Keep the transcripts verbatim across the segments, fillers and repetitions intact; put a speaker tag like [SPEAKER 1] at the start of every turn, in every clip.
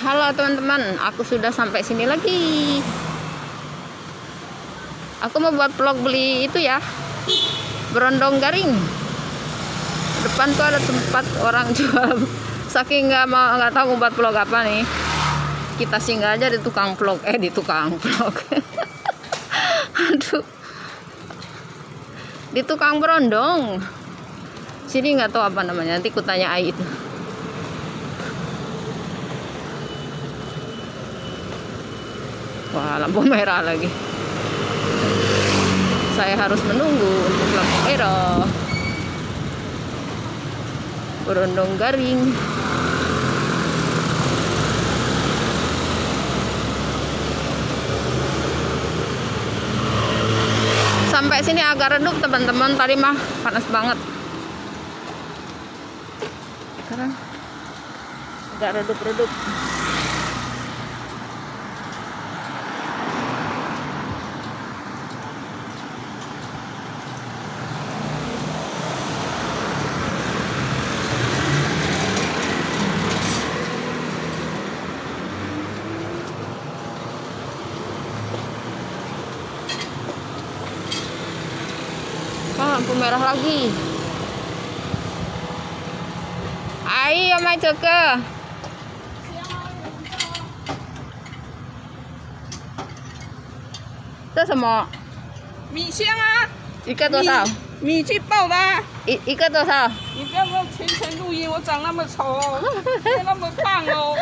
[SPEAKER 1] Halo teman-teman, aku sudah sampai sini lagi. Aku mau buat vlog beli itu ya, berondong garing. Depan tuh ada tempat orang jual. Saking nggak mau nggak tahu buat vlog apa nih, kita singgah aja di tukang vlog. Eh di tukang vlog. Aduh, di tukang berondong. Sini nggak tahu apa namanya. Nanti ku tanya Ai itu. Wah, lampu merah lagi. Saya harus menunggu untuk lampu merah. Berondong garing. Sampai sini agak redup teman-teman. Tadi mah panas banget. Sekarang agak redup-redup. Oh, lampu merah lagi. Ai,有卖这个？这什么？
[SPEAKER 2] 米香啊，
[SPEAKER 1] 一个多少？
[SPEAKER 2] 米去爆的、啊。
[SPEAKER 1] 一一个多少？
[SPEAKER 2] 你不要说全程录音，我长那么丑，我那么胖哦。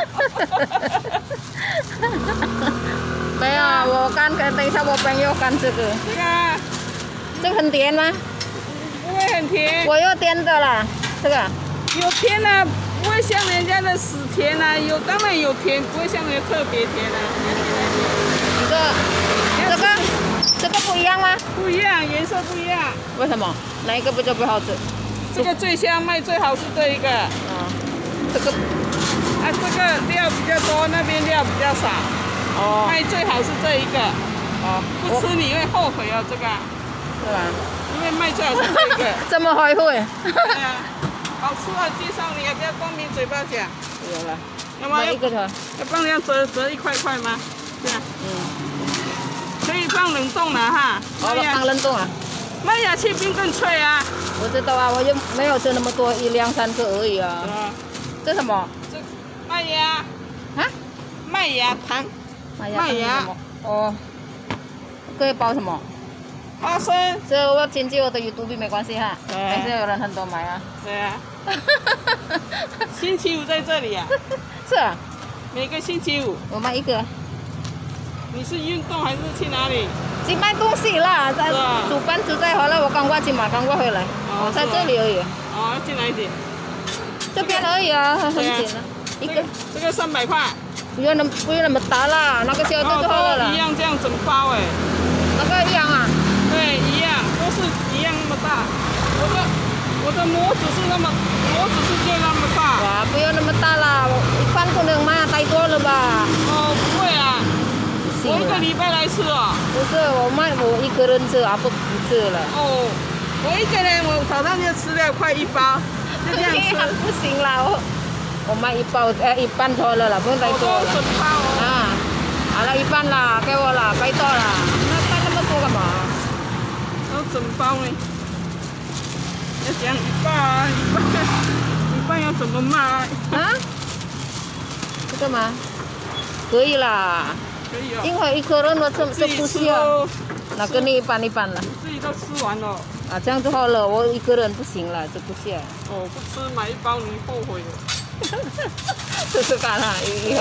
[SPEAKER 1] 没有，我刚才等一下我朋友干这个。
[SPEAKER 2] 这个、啊，
[SPEAKER 1] 这个很甜吗？
[SPEAKER 2] 不会很甜。
[SPEAKER 1] 我要甜的啦，这个。
[SPEAKER 2] 有甜啊，不会像人家的死甜啊，有当然有甜，不会像人家特别甜啊。
[SPEAKER 1] 一个，这个，这个不一样吗？
[SPEAKER 2] 不一样，颜色不一样。
[SPEAKER 1] 为什么？哪一个不就不好吃？
[SPEAKER 2] 这个最香，卖最好是这一个。
[SPEAKER 1] 啊，这个，
[SPEAKER 2] 啊，这个料比较多，那边料比较少。哦。卖最好是这一个。哦。不吃你会后悔哦，这个。
[SPEAKER 1] 是吧？
[SPEAKER 2] 因为卖最好是这一个。
[SPEAKER 1] 这么后悔？
[SPEAKER 2] 对啊。好吃啊！介绍你，不要光凭嘴巴讲。
[SPEAKER 1] 有了。
[SPEAKER 2] 要不要
[SPEAKER 1] 一个的？
[SPEAKER 2] 要帮人家折折一块块吗？对啊。
[SPEAKER 1] 嗯。
[SPEAKER 2] 可以放冷冻了哈。
[SPEAKER 1] 哦，放冷冻啊。
[SPEAKER 2] 麦芽去冰更脆啊。
[SPEAKER 1] 我知道啊，我又没有吃那么多，一两三个而已啊。啊。这什么？
[SPEAKER 2] 这麦芽。
[SPEAKER 1] 啊？
[SPEAKER 2] 麦芽糖。
[SPEAKER 1] 麦芽。麦芽。哦。可以包什么？
[SPEAKER 2] 花生。
[SPEAKER 1] 这我进去我的 YouTube 没关系哈，还是有人很多买啊。
[SPEAKER 2] 对啊。星期五在这里啊。
[SPEAKER 1] 是啊。
[SPEAKER 2] 每个星期五。
[SPEAKER 1] 我买一个。
[SPEAKER 2] 你是运动还是去哪里？
[SPEAKER 1] 去买东西啦，在煮饭煮在回来，我刚过去嘛，刚过回来。我在这里而已。
[SPEAKER 2] 哦，进来一点。
[SPEAKER 1] 这边而已啊，很近啊。一个。
[SPEAKER 2] 这个三百块。
[SPEAKER 1] 不要那么不要那么大啦，那个小的就好了啦。
[SPEAKER 2] 一样这样整包哎。
[SPEAKER 1] 那个一样啊。
[SPEAKER 2] 对，一样，都是一样那么大。我的我的模子是那么，模子是就那么大。
[SPEAKER 1] 哇，不要那么大啦，一般不能嘛，太多了吧？
[SPEAKER 2] 哦，不会啊，我一个礼拜来吃哦。
[SPEAKER 1] 不是，我卖我一个人吃啊，不不吃了。
[SPEAKER 2] 哦，我一个人，我早上就吃了快一包，就这样吃。
[SPEAKER 1] 不行啦，我我卖一包，呃，一半多了啦，不用太多了。
[SPEAKER 2] 整包哦。
[SPEAKER 1] 啊，好了，一半啦，给我啦，拜托啦，那卖那么多干嘛？
[SPEAKER 2] 要整包呢？要讲一半啊，一半，一半要怎么卖啊？
[SPEAKER 1] 啊？这个吗？可以啦。
[SPEAKER 2] 可以哦。
[SPEAKER 1] 因为一个人我吃吃不下，那跟你一半一半了。
[SPEAKER 2] 自己都吃完了。
[SPEAKER 1] 啊，这样就好了，我一个人不行了，吃不下。
[SPEAKER 2] 哦，不吃买一包你后悔了。
[SPEAKER 1] 试试看lah,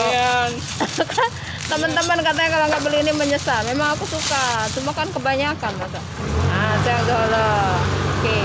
[SPEAKER 1] teman-teman katanya kalau nggak beli ini menyesal. Memang aku suka, cuma kan kebanyakan masa. Ah, saya dulu. Oke.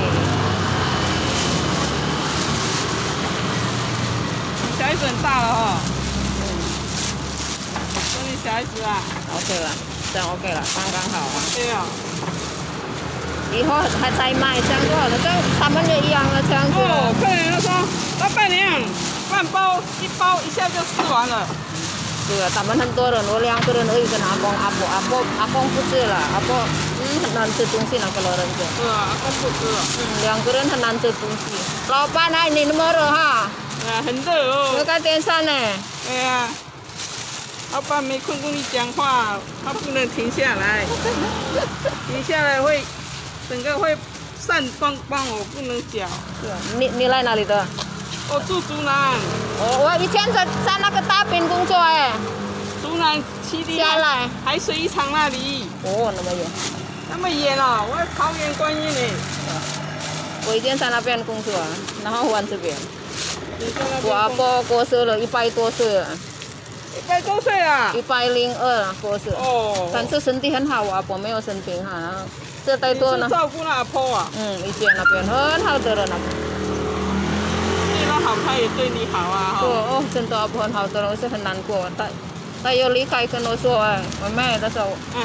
[SPEAKER 2] 小孩子很大了哈。嗯。说你小孩子啊。
[SPEAKER 1] OK 了，这样 OK 了，刚刚好啊。
[SPEAKER 2] 对啊。
[SPEAKER 1] 以后还再卖这样就好了，这样他们也一样了这样子。
[SPEAKER 2] 哦，客人他说，老板娘。半包一包一下就吃完了。
[SPEAKER 1] 对啊，他们很多人，我两个人而已跟阿公、阿婆、阿婆、阿公不吃了，阿婆嗯很难吃东西那个老人家。
[SPEAKER 2] 是啊，阿公不吃了。
[SPEAKER 1] 嗯，两个人很难吃东西。老板啊，你那么热哈？
[SPEAKER 2] 啊，很热哦。
[SPEAKER 1] 这个电扇呢？
[SPEAKER 2] 对啊。 老板没空跟你讲话，他不能停下来，停下来会整个会散光光，我不能缴。
[SPEAKER 1] 你你来哪里的？
[SPEAKER 2] 我住竹南。
[SPEAKER 1] 哦，我以前在在那个大滨工作哎。
[SPEAKER 2] 竹南七里
[SPEAKER 1] 下来
[SPEAKER 2] 海水浴场那里。
[SPEAKER 1] 哦，那么远。
[SPEAKER 2] 那么远哦，我桃园观音呢。
[SPEAKER 1] 我以前在那边工作，然后换这边。
[SPEAKER 2] 你在那边？
[SPEAKER 1] 我阿婆过世了，一百多岁了。
[SPEAKER 2] 一百多岁啊？
[SPEAKER 1] 一百零二过世。
[SPEAKER 2] 哦。
[SPEAKER 1] 但是身体很好，我阿婆没有生病哈。然后这代多呢。
[SPEAKER 2] 你是照顾那阿婆啊？
[SPEAKER 1] 嗯，以前那边很好的人那边。
[SPEAKER 2] 对他好，他也对你好啊。
[SPEAKER 1] 哦哦，真的阿婆很好的人，我是很难过。他他又离开跟我说哎，我妹的时候。嗯。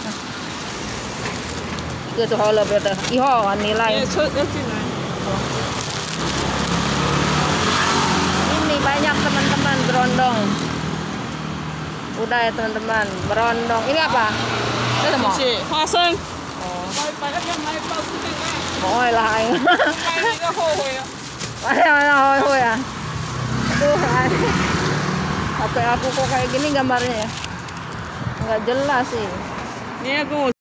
[SPEAKER 1] 一个就好了，别的。以后啊，你来。
[SPEAKER 2] 车要进来。
[SPEAKER 1] Ini banyak teman-teman berondong. Udah ya teman-teman, berondong. Ini apa? Ini semua?
[SPEAKER 2] 花生。
[SPEAKER 1] 哦。
[SPEAKER 2] 买买那个买包四百块。
[SPEAKER 1] 唔會啦，係。
[SPEAKER 2] 買那個後悔啊！
[SPEAKER 1] 買那後悔啊! Aduh, H P aku kok kayak gini gambarnya ya? Nggak jelas sih.
[SPEAKER 2] Ini aku